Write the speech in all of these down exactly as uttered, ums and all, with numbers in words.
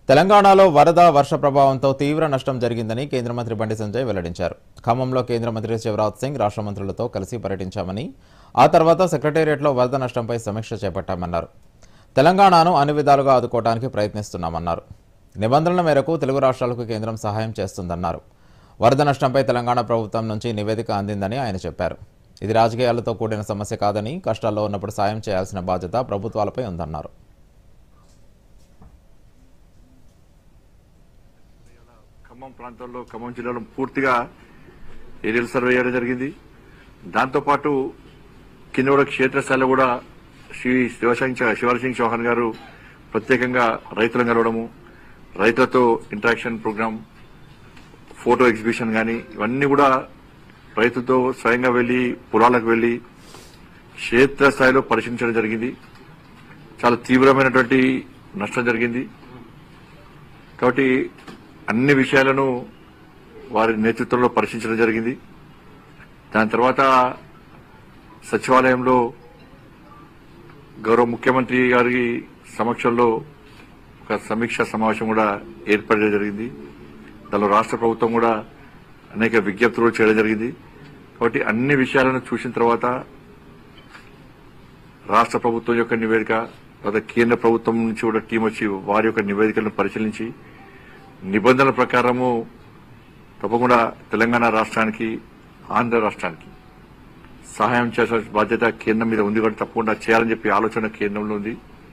తెలంగాణలో వరద వర్ష ప్రభావంతో తీవ్ర నష్టం జరిగిందని కేంద్ర మంత్రి బండి సంజయ్ వెల్లడించారు. ఖమ్మంలో కేంద్ర మంత్రి శివరాజ్ సింగ్ రాష్ట్ర మంత్రులతో కలిసి పర్యటించామని, ఆ తర్వాత సెక్రటేరియట్లో వరద నష్టంపై సమీక్ష చేపట్టామన్నారు. తెలంగాణను అన్ని విధాలుగా ఆదుకోవడానికి ప్రయత్నిస్తున్నామన్నారు. నిబంధనల మేరకు తెలుగు రాష్ట్రాలకు కేంద్రం సహాయం చేస్తుందన్నారు. వరద నష్టంపై తెలంగాణ ప్రభుత్వం నుంచి నివేదిక అందిందని ఆయన చెప్పారు. ఇది రాజకీయాలతో కూడిన సమస్య కాదని, కష్టాల్లో ఉన్నప్పుడు సాయం చేయాల్సిన బాధ్యత ప్రభుత్వాలపై ఉందన్నారు. ఖమ్మం ప్రాంతంలో ఖమ్మం జిల్లాలో పూర్తిగా ఏరియల్ సర్వే చేయడం జరిగింది. దాంతోపాటు కింద క్షేత్రస్థాయిలో కూడా శ్రీ శివసింగ్ శివరాజ్ సింగ్ చౌహాన్ గారు ప్రత్యేకంగా రైతులను కలవడము, రైతులతో ఇంటరాక్షన్ ప్రోగ్రామ్, ఫోటో ఎగ్జిబిషన్ కానీ ఇవన్నీ కూడా రైతులతో స్వయంగా వెళ్లి పొలాలకు వెళ్లి క్షేత్రస్థాయిలో పరిశీలించడం జరిగింది. చాలా తీవ్రమైనటువంటి నష్టం జరిగింది. కాబట్టి అన్ని విషయాలను వారి నేతృత్వంలో పరిశీలించడం జరిగింది. దాని తర్వాత సచివాలయంలో గౌరవ ముఖ్యమంత్రి గారి సమక్షంలో ఒక సమీక్షా సమావేశం కూడా ఏర్పడడం జరిగింది. దానిలో రాష్ట్ర ప్రభుత్వం కూడా అనేక విజ్ఞప్తులు చేయడం జరిగింది. కాబట్టి అన్ని విషయాలను చూసిన తర్వాత రాష్ట్ర ప్రభుత్వం యొక్క నివేదిక, తర్వాత కేంద్ర ప్రభుత్వం నుంచి కూడా టీం వచ్చి వారి యొక్క నివేదికలను పరిశీలించి నిబంధనల ప్రకారము తప్పకుండా తెలంగాణ రాష్ట్రానికి, ఆంధ్ర రాష్ట్రానికి సహాయం చేసే బాధ్యత కేంద్రం మీద ఉంది. కాబట్టి తప్పకుండా చేయాలని చెప్పి ఆలోచన కేంద్రంలో ఉంది.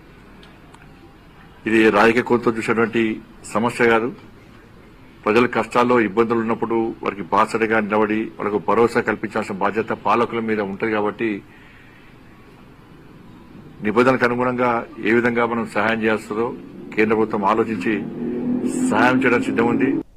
ఇది రాజకీయ కోణంతో చూసినటువంటి సమస్య కాదు. ప్రజల కష్టాల్లో ఇబ్బందులు ఉన్నప్పుడు వారికి బాసటగా నిలబడి వాళ్ళకు భరోసా కల్పించాల్సిన బాధ్యత పాలకుల మీద ఉంటుంది. కాబట్టి నిబంధనలకు అనుగుణంగా ఏ విధంగా మనం సహాయం చేస్తుందో కేంద్ర ప్రభుత్వం ఆలోచించి సహాయం చేయడానికి సిద్ధం ఉంది.